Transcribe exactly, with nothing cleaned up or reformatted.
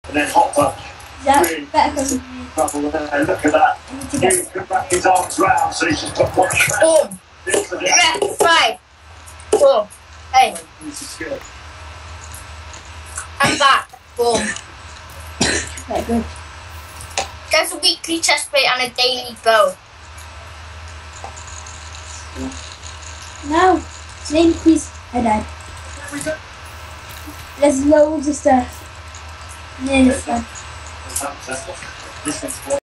And then Hopper. That's Really better because of trouble there. Look at that. I need to He get can back his arms round, so he's just got one shot. Boom. Left, five, four. Hey, I'm back. Boom. very good. There's a weekly chest plate and a daily bow. Now, name please. I died. There's loads of stuff. Yeah, this one. This one's